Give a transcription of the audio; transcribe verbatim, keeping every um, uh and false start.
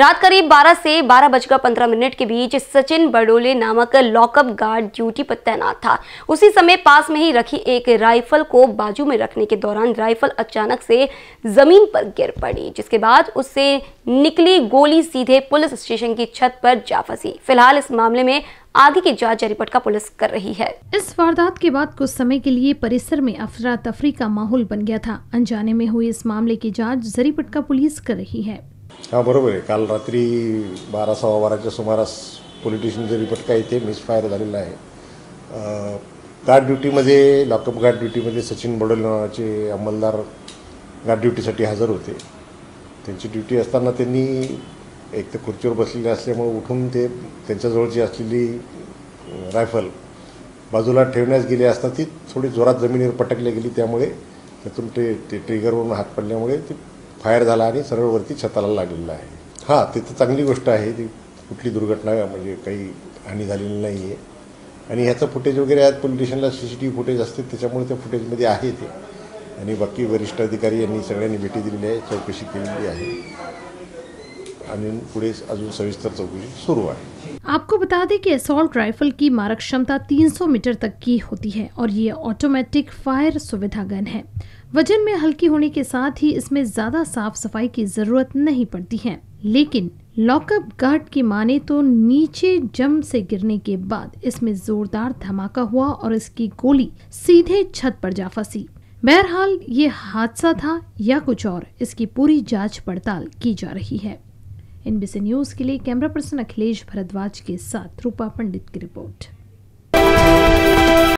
रात करीब बारह से बारह बजकर पंद्रह मिनट के बीच सचिन बडोले नामक लॉकअप गार्ड ड्यूटी पर तैनात था। उसी समय पास में ही रखी एक राइफल को बाजू में रखने के दौरान राइफल अचानक से जमीन पर गिर पड़ी, जिसके बाद उससे निकली गोली सीधे पुलिस स्टेशन की छत पर जा फंसी। फिलहाल इस मामले में आगे की जांच जरीपटका पुलिस कर रही है। इस वारदात के बाद कुछ समय के लिए परिसर में अफरा तफरी का माहौल बन गया था। अनजाने में हुई इस मामले की जांच जरीपटका पुलिस कर रही है। हाँ बरोबर आहे। काल रात्री बारा सव्वा बाराच्या सुमारास पोलीस स्टेशन जरीपटका इथे मिसफायर झालेला आहे। गार्ड ड्युटीमध्ये लॉकअप गार्ड ड्युटीमध्ये सचिन बडोले नावाचे अंमलदार गार्ड ड्युटीसाठी हजर होते। त्यांची ड्युटी असताना त्यांनी एक तर खुर्चीवर बसलेले असल्यामुळे उठून ते त्यांच्याजवळची असलेली रायफल बाजूला ठेवण्यास गेले असता ती थोडी जोरात जमिनीवर पटकली गेली, त्यामुळे त्यातून ते ते ट्रिगरवरून हात पडल्यामुळे ती फायर झाला आणि सरळ वरती छताला लागलेला आहे। हां, ते तर चांगली गोष्ट आहे, ती कुठली दुर्घटना म्हणजे काही हानी झालेली नाही आहे आणि ह्याचं फुटेज वगैरे आज पोलीस स्टेशनला C C T V footage असते, त्याच्यामुळे त्या फुटेजमध्ये आहे ते आणि बाकी वरिष्ठ अधिकारी यांनी सगळ्यांनी भेटी दिलेली आहे, चौकशी केलेली आहे आणि पुढे अजून सविस्तर चौकशी सुरू है। आपको बता दें कि असॉल्ट राइफल की मारक क्षमता तीन सौ मीटर तक की होती है और ये ऑटोमेटिक फायर सुविधा गन है। वजन में हल्की होने के साथ ही इसमें ज्यादा साफ सफाई की जरूरत नहीं पड़ती है, लेकिन लॉकअप गार्ड की माने तो नीचे जम से गिरने के बाद इसमें जोरदार धमाका हुआ और इसकी गोली सीधे छत पर जा फंसी। बहरहाल ये हादसा था या कुछ और, इसकी पूरी जांच पड़ताल की जा रही है। एनबीसी न्यूज के लिए कैमरा पर्सन अखिलेश भारद्वाज के साथ रूपा पंडित की रिपोर्ट।